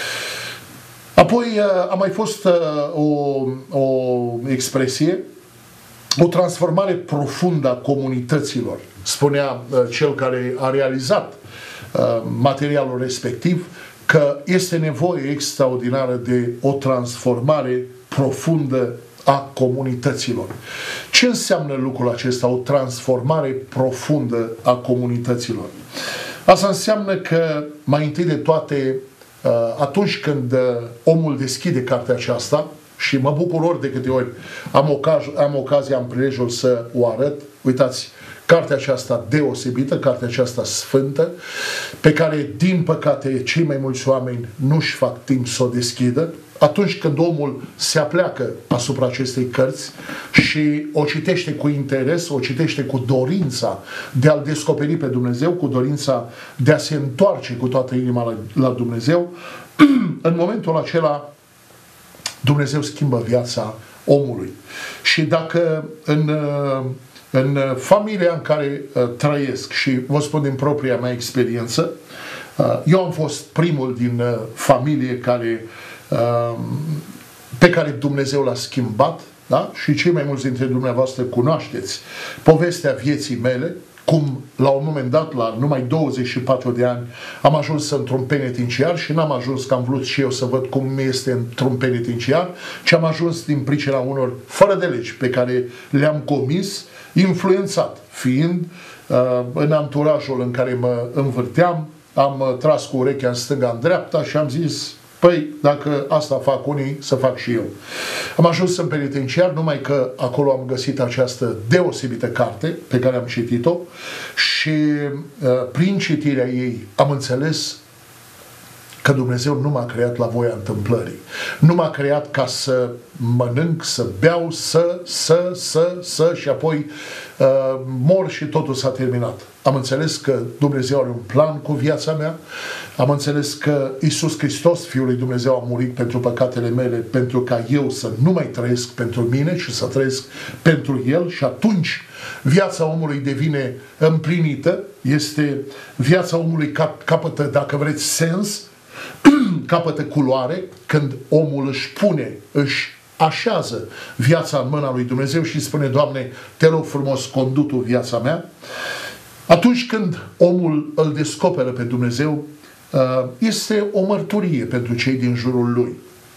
Apoi uh, a mai fost uh, o, o expresie, o transformare profundă a comunităților, spunea uh, cel care a realizat uh, materialul respectiv, că este nevoie extraordinară de o transformare profundă a comunităților. Ce înseamnă lucrul acesta, o transformare profundă a comunităților? Asta înseamnă că, mai întâi de toate, atunci când omul deschide cartea aceasta, și mă bucur ori de câte ori am, ocaz, am ocazia, am prilejul să o arăt, uitați, cartea aceasta deosebită, cartea aceasta sfântă, pe care, din păcate, cei mai mulți oameni nu-și fac timp să o deschidă, atunci când omul se apleacă asupra acestei cărți și o citește cu interes, o citește cu dorința de a-L descoperi pe Dumnezeu, cu dorința de a se întoarce cu toată inima la, la Dumnezeu, în momentul acela Dumnezeu schimbă viața omului. Și dacă în, în familia în care trăiesc, și vă spun din propria mea experiență, eu am fost primul din familie care, pe care Dumnezeu l-a schimbat, da? Și cei mai mulți dintre dumneavoastră cunoașteți povestea vieții mele, cum la un moment dat, la numai douăzeci și patru de ani, am ajuns într-un penitenciar și n-am ajuns că am vrut și eu să văd cum este într-un penitenciar, ci am ajuns din pricina unor fără de legi pe care le-am comis, influențat, fiind uh, în anturajul în care mă învârteam, am uh, tras cu urechea în stânga, în dreapta și am zis, păi, dacă asta fac unii, să fac și eu. Am ajuns în penitenciar, numai că acolo am găsit această deosebită carte pe care am citit-o și uh, prin citirea ei am înțeles că Dumnezeu nu m-a creat la voia întâmplării. Nu m-a creat ca să mănânc, să beau, să, să, să, să și apoi uh, mor și totul s-a terminat. Am înțeles că Dumnezeu are un plan cu viața mea. Am înțeles că Iisus Hristos, Fiul lui Dumnezeu, a murit pentru păcatele mele, pentru ca eu să nu mai trăiesc pentru mine, ci să trăiesc pentru El și atunci viața omului devine împlinită, este viața omului cap, capătă, dacă vreți, sens, capătă culoare, când omul își pune, își așează viața în mâna lui Dumnezeu și spune, Doamne, te rog frumos, condu Tu viața mea. Atunci când omul îl descoperă pe Dumnezeu, este o mărturie pentru cei din jurul lui.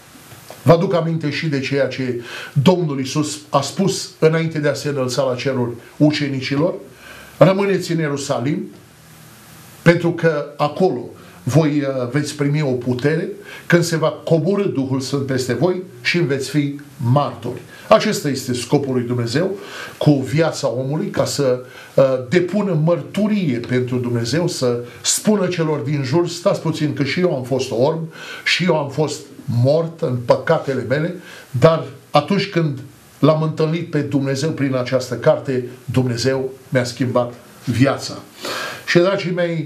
Vă aduc aminte și de ceea ce Domnul Iisus a spus înainte de a se înălța la ceruri ucenicilor: rămâneți în Ierusalim, pentru că acolo voi veți primi o putere când se va coborî Duhul Sfânt peste voi și veți fi martori. Acesta este scopul lui Dumnezeu cu viața omului, ca să uh, depună mărturie pentru Dumnezeu, să spună celor din jur, stați puțin că și eu am fost orb, și eu am fost mort în păcatele mele, dar atunci când l-am întâlnit pe Dumnezeu prin această carte, Dumnezeu mi-a schimbat viața. Și, dragii mei,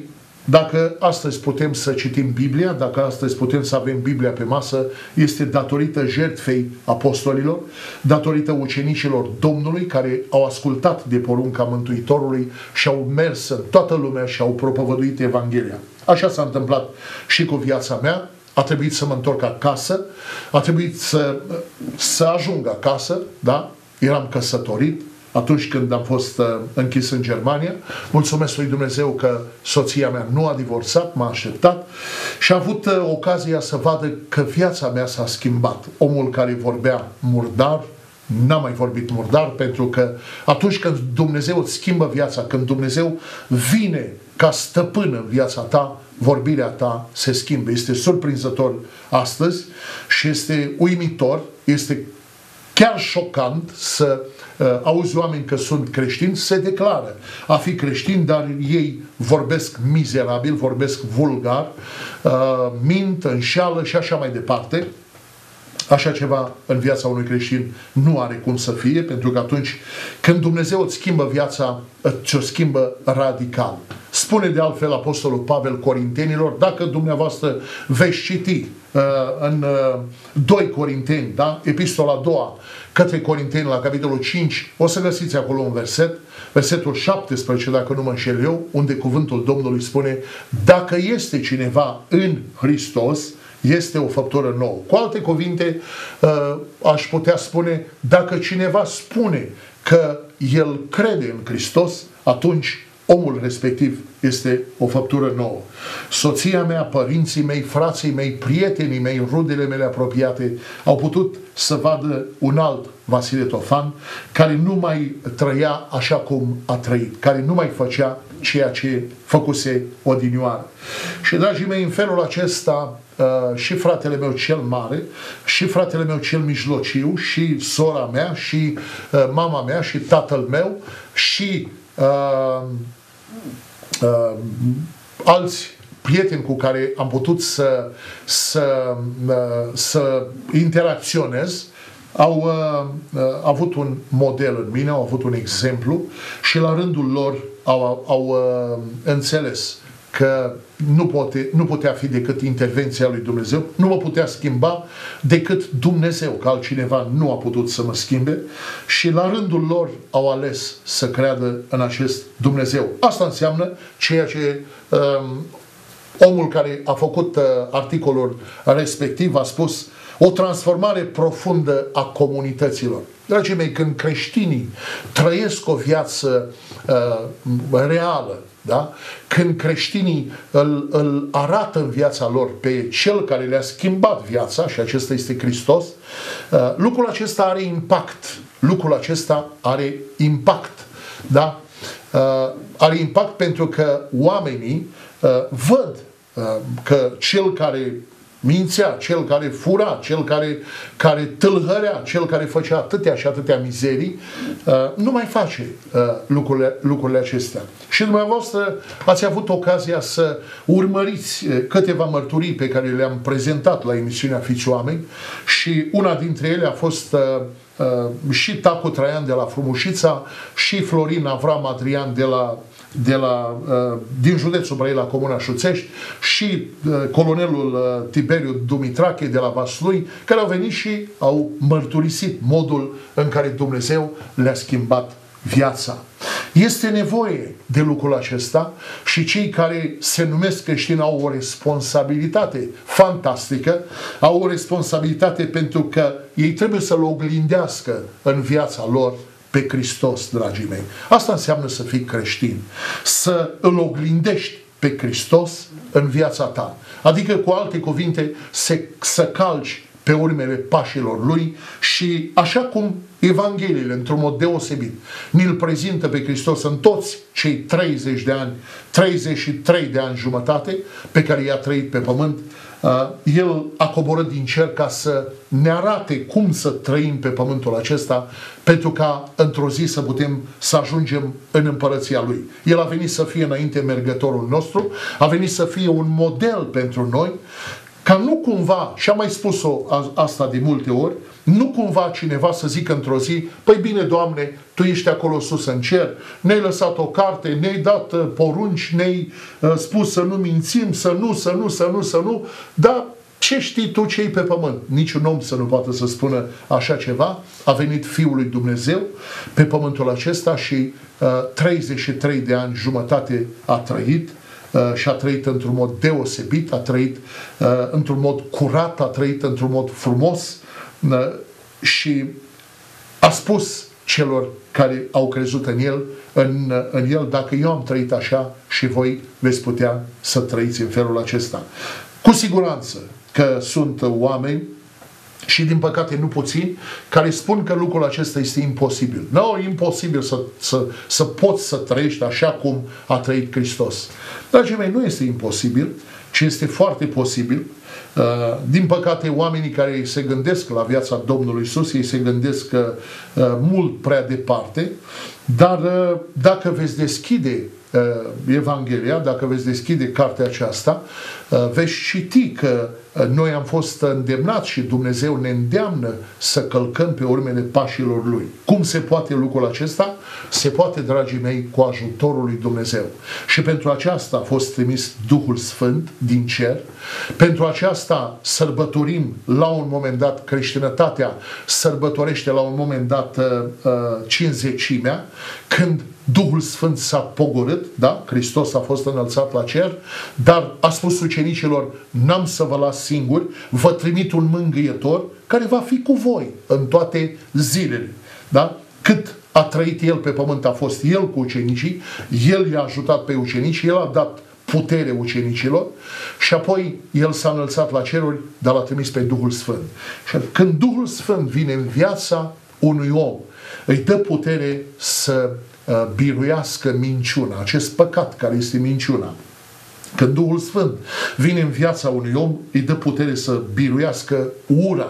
Dacă astăzi putem să citim Biblia, dacă astăzi putem să avem Biblia pe masă, este datorită jertfei apostolilor, datorită ucenicilor Domnului care au ascultat de porunca Mântuitorului și au mers în toată lumea și au propovăduit Evanghelia. Așa s-a întâmplat și cu viața mea. A trebuit să mă întorc acasă, a trebuit să, să ajung acasă, da? Eram căsătorit atunci când am fost uh, închis în Germania. Mulțumesc lui Dumnezeu că soția mea nu a divorțat, m-a așteptat și a avut uh, ocazia să vadă că viața mea s-a schimbat. Omul care vorbea murdar, n-a mai vorbit murdar, pentru că atunci când Dumnezeu îți schimbă viața, când Dumnezeu vine ca stăpân în viața ta, vorbirea ta se schimbă. Este surprinzător astăzi și este uimitor, este chiar șocant să uh, auzi oameni că sunt creștini, se declară a fi creștini, dar ei vorbesc mizerabil, vorbesc vulgar, uh, mint, înșeală și așa mai departe. Așa ceva în viața unui creștin nu are cum să fie, pentru că atunci când Dumnezeu îți schimbă viața, ți-o schimbă radical. Spune de altfel Apostolul Pavel Corintenilor, dacă dumneavoastră veți citi uh, în uh, doi Corinteni, da? Epistola a doua către Corinteni la capitolul cinci, o să găsiți acolo un verset, versetul șaptesprezece, dacă nu mă înșel eu, unde cuvântul Domnului spune: dacă este cineva în Hristos, este o făptură nouă. Cu alte cuvinte, aș putea spune, dacă cineva spune că el crede în Hristos, atunci omul respectiv este o făptură nouă. Soția mea, părinții mei, frații mei, prietenii mei, rudele mele apropiate au putut să vadă un alt Vasile Tofan care nu mai trăia așa cum a trăit, care nu mai făcea ceea ce făcuse odinioară. Și, dragii mei, în felul acesta și fratele meu cel mare, și fratele meu cel mijlociu, și sora mea, și mama mea, și tatăl meu, și uh, uh, alți prieteni cu care am putut să, să, uh, să interacționez, au uh, avut un model în mine, au avut un exemplu și la rândul lor au, au uh, înțeles că nu, poate, nu putea fi decât intervenția lui Dumnezeu, nu mă putea schimba decât Dumnezeu, că altcineva nu a putut să mă schimbe, și la rândul lor au ales să creadă în acest Dumnezeu. Asta înseamnă ceea ce um, omul care a făcut uh, articolul respectiv a spus: o transformare profundă a comunităților. Dragii mei, când creștinii trăiesc o viață uh, reală, da? Când creștinii îl, îl arată în viața lor pe cel care le-a schimbat viața, și acesta este Hristos, uh, lucrul acesta are impact. Lucrul acesta are impact. Da? Uh, are impact pentru că oamenii uh, văd uh, că cel care mințea, cel care fura, cel care, care tâlhărea, cel care făcea atâtea și atâtea mizerii, uh, nu mai face uh, lucrurile, lucrurile acestea. Și dumneavoastră ați avut ocazia să urmăriți câteva mărturii pe care le-am prezentat la emisiunea Fiți Oameni, și una dintre ele a fost uh, uh, și Tacu Traian de la Frumușița și Florin Avram Adrian de la de la, din județul Brăila, Comuna Șuțești, și colonelul Tiberiu Dumitrache de la Vaslui, care au venit și au mărturisit modul în care Dumnezeu le-a schimbat viața. Este nevoie de lucrul acesta și cei care se numesc creștini au o responsabilitate fantastică, au o responsabilitate pentru că ei trebuie să-L oglindească în viața lor pe Hristos, dragii mei. Asta înseamnă să fii creștin. Să îl oglindești pe Hristos în viața ta. Adică, cu alte cuvinte, să, să calci pe urmele pașilor Lui și, așa cum Evangheliile, într-un mod deosebit, ni-L prezintă pe Hristos în toți cei treizeci de ani, treizeci și trei de ani jumătate pe care i-a trăit pe pământ, El a coborât din cer ca să ne arate cum să trăim pe pământul acesta, pentru ca într-o zi să putem să ajungem în împărăția Lui. El a venit să fie înainte mergătorul nostru, a venit să fie un model pentru noi, ca nu cumva, și am mai spus-o asta de multe ori, Nu cumva cineva să zică într-o zi, păi bine, Doamne, Tu ești acolo sus în cer, ne-ai lăsat o carte, ne-ai dat uh, porunci, ne-ai uh, spus să nu mințim, să nu, să nu, să nu, să nu, dar ce știi Tu ce-i pe pământ? Niciun om să nu poată să spună așa ceva. A venit Fiul lui Dumnezeu pe pământul acesta și uh, treizeci și trei de ani jumătate a trăit uh, și a trăit într-un mod deosebit, a trăit uh, într-un mod curat, a trăit într-un mod frumos uh, și a spus celor care au crezut în El, în, în El, dacă eu am trăit așa și voi veți putea să trăiți în felul acesta. Cu siguranță că sunt oameni și din păcate nu puțini care spun că lucrul acesta este imposibil. Nu, e imposibil să, să, să poți să trăiești așa cum a trăit Hristos. Dragii mei, nu este imposibil, ci este foarte posibil. Din păcate, oamenii care se gândesc la viața Domnului Iisus, ei se gândesc mult prea departe, dar dacă veți deschide Evanghelia, dacă veți deschide cartea aceasta, veți citi că noi am fost îndemnați și Dumnezeu ne îndeamnă să călcăm pe urmele pașilor Lui. Cum se poate lucrul acesta? Se poate, dragii mei, cu ajutorul lui Dumnezeu. Și pentru aceasta a fost trimis Duhul Sfânt din cer. Pentru aceasta sărbătorim la un moment dat, creștinătatea sărbătorește la un moment dat cincizecimea, când Duhul Sfânt s-a pogorât, da? Hristos a fost înălțat la cer, dar a spus ucenicilor, n-am să vă las singuri, vă trimit un mângâietor care va fi cu voi în toate zilele. Da? Cât a trăit El pe pământ a fost El cu ucenicii, El i-a ajutat pe ucenici, El a dat putere ucenicilor și apoi El s-a înălțat la ceruri, dar l-a trimis pe Duhul Sfânt. Și când Duhul Sfânt vine în viața unui om, îi dă putere să uh, biruiască minciuna, acest păcat care este minciuna. Când Duhul Sfânt vine în viața unui om, îi dă putere să biruiască ura,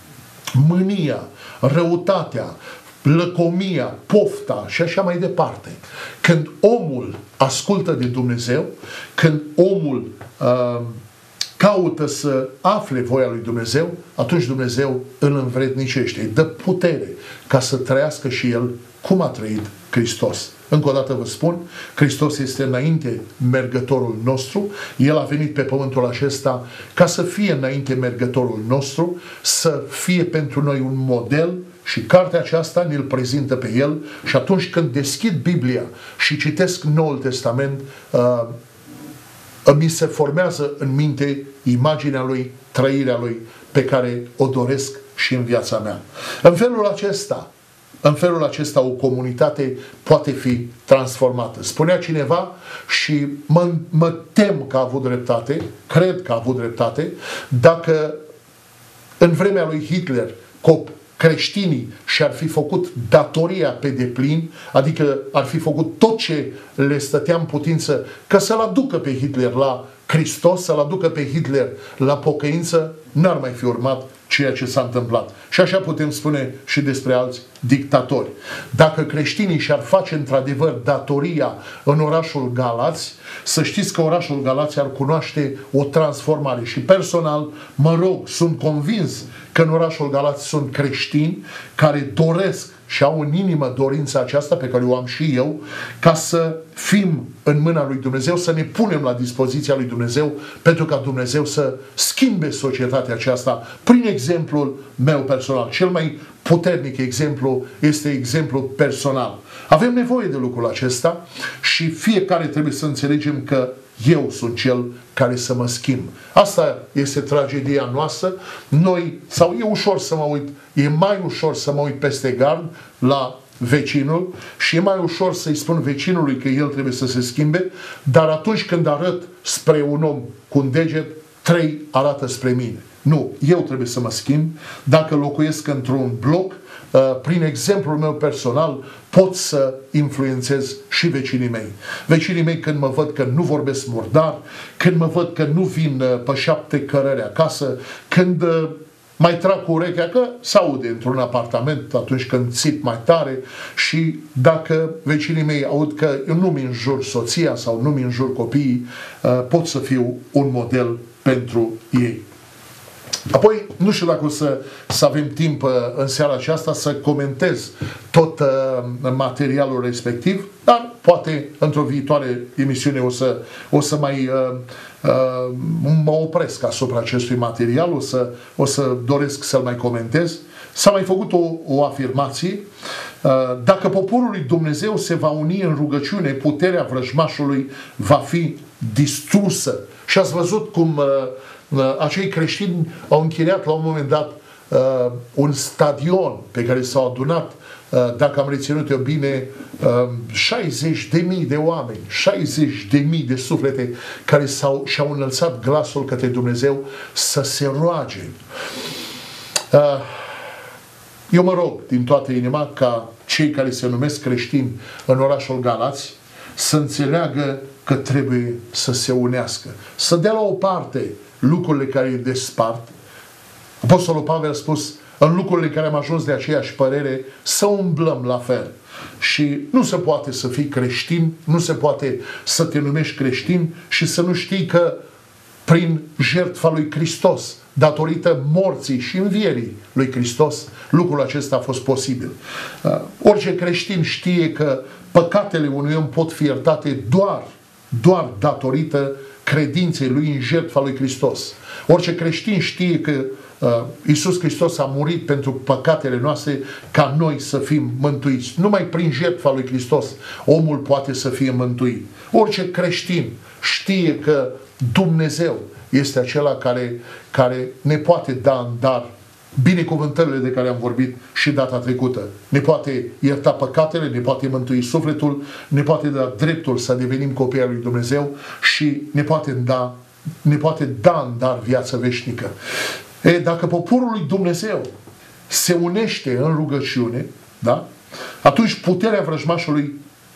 mânia, răutatea, lăcomia, pofta și așa mai departe. Când omul ascultă de Dumnezeu, când omul uh, caută să afle voia lui Dumnezeu, atunci Dumnezeu îl învrednicește, îi dă putere ca să trăiască și el cum a trăit Hristos. Încă o dată vă spun, Hristos este înainte mergătorul nostru, El a venit pe pământul acesta ca să fie înainte mergătorul nostru, să fie pentru noi un model și cartea aceasta ne-l prezintă pe El și atunci când deschid Biblia și citesc Noul Testament, uh, mi se formează în minte imaginea Lui, trăirea Lui pe care o doresc și în viața mea. În felul acesta, în felul acesta o comunitate poate fi transformată. Spunea cineva și mă, mă tem că a avut dreptate, cred că a avut dreptate, dacă în vremea lui Hitler creștinii și-ar fi făcut datoria pe deplin, adică ar fi făcut tot ce le stătea în putință ca să-l aducă pe Hitler la Hristos, să-l aducă pe Hitler la pocăință, n-ar mai fi urmat ceea ce s-a întâmplat. Și așa putem spune și despre alți dictatori. Dacă creștinii și-ar face într-adevăr datoria în orașul Galați, să știți că orașul Galați ar cunoaște o transformare. Și personal, mă rog, sunt convins că în orașul Galați sunt creștini care doresc și au în inimă dorința aceasta pe care o am și eu, ca să fim în mâna lui Dumnezeu, să ne punem la dispoziția lui Dumnezeu, pentru ca Dumnezeu să schimbe societatea aceasta prin exemplul meu personal. Cel mai puternic exemplu este exemplul personal. Avem nevoie de lucrul acesta și fiecare trebuie să înțelegem că eu sunt cel care să mă schimb. Asta este tragedia noastră. Noi, sau e ușor să mă uit, e mai ușor să mă uit peste gard la vecinul și e mai ușor să-i spun vecinului că el trebuie să se schimbe, dar atunci când arăt spre un om cu un deget, trei arată spre mine. Nu, eu trebuie să mă schimb. Dacă locuiesc într-un bloc, prin exemplul meu personal, pot să influențez și vecinii mei. Vecinii mei când mă văd că nu vorbesc murdar, când mă văd că nu vin pe șapte cărări acasă, când mai trag cu urechea, că s-aude într-un apartament atunci când țip mai tare, și dacă vecinii mei aud că eu nu-mi înjur soția sau nu-mi înjur copiii, pot să fiu un model pentru ei. Apoi nu știu dacă o să, să avem timp în seara aceasta să comentez tot uh, materialul respectiv, dar poate într-o viitoare emisiune o să, o să mai uh, uh, mă opresc asupra acestui material, o să, o să doresc să-l mai comentez. S-a mai făcut o, o afirmație: uh, dacă poporul lui Dumnezeu se va uni în rugăciune, puterea vrăjmașului va fi distrusă. Și ați văzut cum uh, uh, acei creștini au închiriat la un moment dat uh, un stadion pe care s-au adunat, uh, dacă am reținut eu bine, uh, șaizeci de mii de oameni, șaizeci de mii de suflete care s-au, și-au înălțat glasul către Dumnezeu să se roage. Uh, eu mă rog din toată inima ca cei care se numesc creștini în orașul Galați să înțeleagă că trebuie să se unească. Să dea la o parte lucrurile care îi despart. Apostolul Pavel a spus: în lucrurile care am ajuns de aceeași părere, să umblăm la fel. Și nu se poate să fii creștin, nu se poate să te numești creștin și să nu știi că prin jertfa lui Hristos, datorită morții și învierii lui Hristos, lucrul acesta a fost posibil. Uh, orice creștin știe că păcatele unui om pot fi iertate doar, doar datorită credinței lui în jertfa lui Hristos. Orice creștin știe că uh, Iisus Hristos a murit pentru păcatele noastre ca noi să fim mântuiți. Numai prin jertfa lui Hristos omul poate să fie mântuit. Orice creștin știe că Dumnezeu este acela care, care ne poate da în dar binecuvântările de care am vorbit și data trecută. Ne poate ierta păcatele, ne poate mântui sufletul, ne poate da dreptul să devenim copii al lui Dumnezeu și ne poate da, ne poate da în dar viață veșnică. E, dacă poporul lui Dumnezeu se unește în rugăciune, da? Atunci puterea vrăjmașului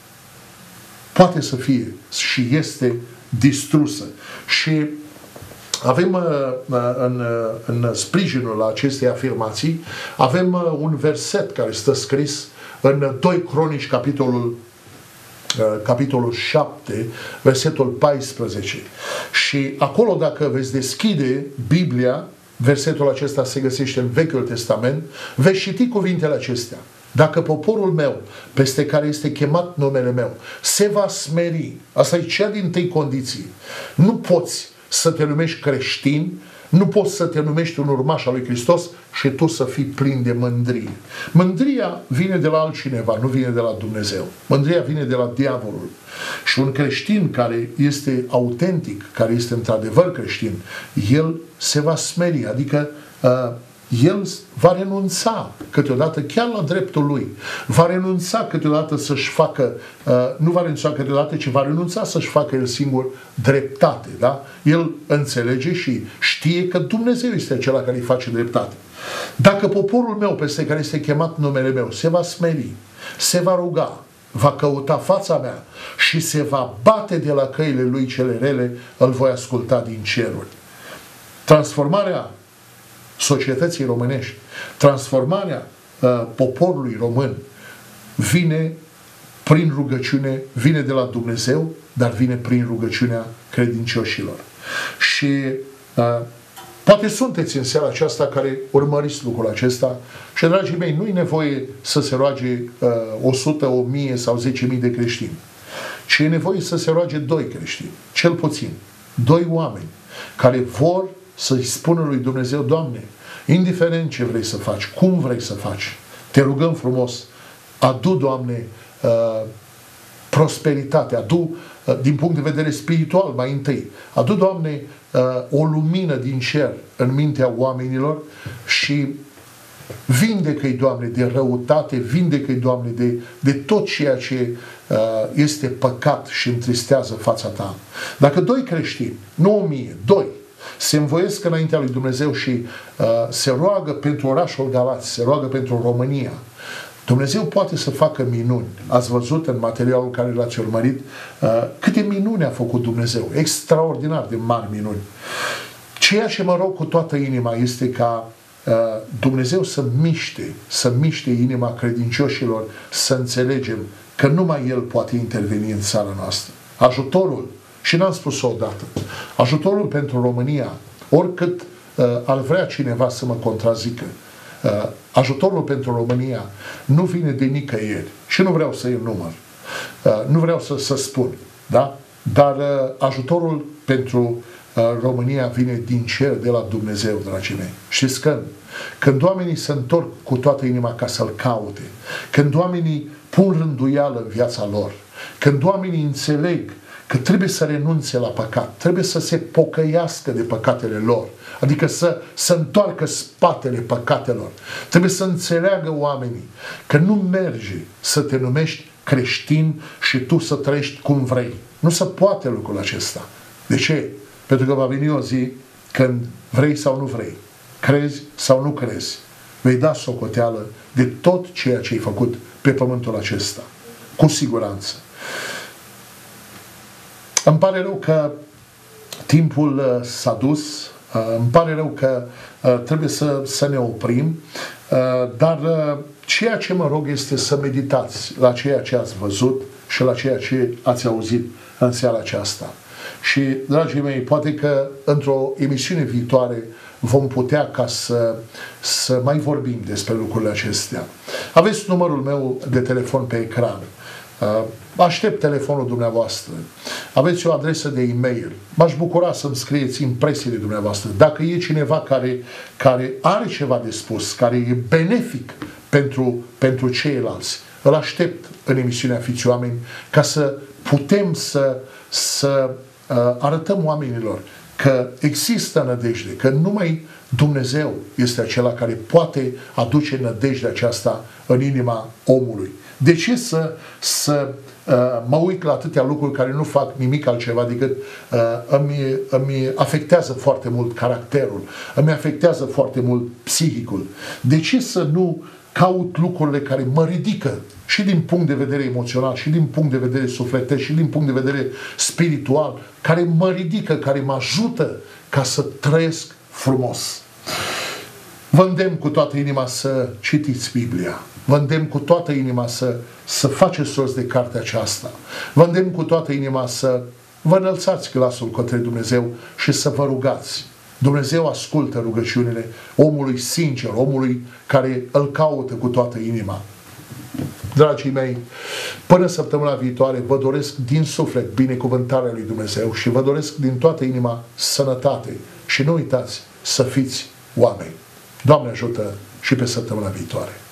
poate să fie și este distrusă. Și avem în, în sprijinul acestei afirmații, avem un verset care stă scris în doi Cronici, capitolul, capitolul șapte, versetul paisprezece. Și acolo, dacă veți deschide Biblia, versetul acesta se găsește în Vechiul Testament, veți citi cuvintele acestea: dacă poporul meu, peste care este chemat numele meu, se va smeri. Asta e cea dintâi condiție. Nu poți să te numești creștin, nu poți să te numești un urmaș al lui Hristos și tu să fii plin de mândrie. Mândria vine de la altcineva, nu vine de la Dumnezeu. Mândria vine de la diavolul. Și un creștin care este autentic, care este într-adevăr creștin, el se va smeri, adică uh, el va renunța câteodată chiar la dreptul lui. Va renunța câteodată să-și facă, uh, nu va renunța câteodată, ci va renunța să-și facă el singur dreptate. Da? El înțelege și știe că Dumnezeu este acela care îi face dreptate. Dacă poporul meu, peste care este chemat numele meu, se va smeri, se va ruga, va căuta fața mea și se va bate de la căile lui cele rele, îl voi asculta din ceruri. Transformarea societății românești, transformarea uh, poporului român vine prin rugăciune, vine de la Dumnezeu, dar vine prin rugăciunea credincioșilor. Și uh, poate sunteți în seara aceasta care urmăriți lucrul acesta și, dragii mei, nu e nevoie să se roage uh, o sută, o mie sau zece mii de creștini, ci e nevoie să se roage doi creștini, cel puțin, doi oameni care vor să-i spună lui Dumnezeu: Doamne, indiferent ce vrei să faci, cum vrei să faci, te rugăm frumos, adu, Doamne, uh, prosperitate, adu, uh, din punct de vedere spiritual mai întâi, adu, Doamne, uh, o lumină din cer în mintea oamenilor și vindecă-i, Doamne, de răutate, vindecă-i, Doamne, de, de tot ceea ce uh, este păcat și întristează fața Ta. Dacă doi creștini, nu o mie, doi, se învoiesc înaintea lui Dumnezeu și uh, se roagă pentru orașul Galați, se roagă pentru România, Dumnezeu poate să facă minuni. Ați văzut în materialul care l-ați urmărit uh, câte minuni a făcut Dumnezeu, extraordinar de mari minuni. Ceea ce mă rog cu toată inima este ca uh, Dumnezeu să miște, să miște inima credincioșilor, să înțelegem că numai El poate interveni în țara noastră. Ajutorul, și n-am spus-o odată, ajutorul pentru România, oricât ar vrea cineva să mă contrazică. Ajutorul pentru România nu vine de nicăieri și nu vreau să-i număr. Nu vreau să, să spun, da? Dar ajutorul pentru România vine din cer, de la Dumnezeu, dragii mei. Știți când? Când oamenii se întorc cu toată inima ca să-L caute, când oamenii pun rânduială în viața lor, când oamenii înțeleg că trebuie să renunțe la păcat, trebuie să se pocăiască de păcatele lor, adică să, să întoarcă spatele păcatelor. Trebuie să înțeleagă oamenii că nu merge să te numești creștin și tu să trăiești cum vrei. Nu se poate lucrul acesta. De ce? Pentru că va veni o zi când vrei sau nu vrei, crezi sau nu crezi, vei da socoteală de tot ceea ce ai făcut pe pământul acesta. Cu siguranță. Îmi pare rău că timpul s-a dus, îmi pare rău că trebuie să, să ne oprim, dar ceea ce mă rog este să meditați la ceea ce ați văzut și la ceea ce ați auzit în seara aceasta. Și, dragii mei, poate că într-o emisiune viitoare vom putea ca să, să mai vorbim despre lucrurile acestea. Aveți numărul meu de telefon pe ecran. Aștept telefonul dumneavoastră. Aveți o adresă de e-mail. M-aș bucura să-mi scrieți impresiile dumneavoastră. Dacă e cineva care, care are ceva de spus, care e benefic pentru, pentru ceilalți, îl aștept în emisiunea Fiți Oameni ca să putem să, să uh, arătăm oamenilor că există nădejde, că numai Dumnezeu este acela care poate aduce nădejdea aceasta în inima omului. De ce să, să uh, mă uit la atâtea lucruri care nu fac nimic altceva decât uh, îmi, îmi afectează foarte mult caracterul, îmi afectează foarte mult psihicul? De ce să nu caut lucrurile care mă ridică și din punct de vedere emoțional, și din punct de vedere sufletesc, și din punct de vedere spiritual, care mă ridică, care mă ajută ca să trăiesc frumos? Vă îndemn cu toată inima să citiți Biblia. Vă îndemn cu toată inima să, să faceți sos de cartea aceasta. Vă îndemn cu toată inima să vă înălțați glasul către Dumnezeu și să vă rugați. Dumnezeu ascultă rugăciunile omului sincer, omului care îl caută cu toată inima. Dragii mei, până săptămâna viitoare vă doresc din suflet binecuvântarea lui Dumnezeu și vă doresc din toată inima sănătate și nu uitați să fiți oameni. Doamne ajută și pe săptămâna viitoare.